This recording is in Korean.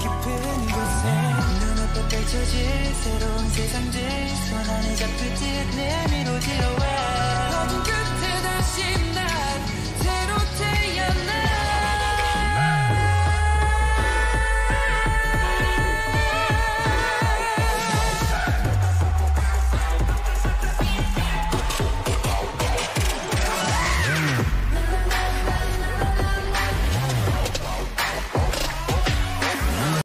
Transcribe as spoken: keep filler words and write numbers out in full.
깊은 곳에 눈앞에 펼쳐질 새로운 세상들 손 안에 잡힐 듯 내미로 지러와 어둠 끝에 다시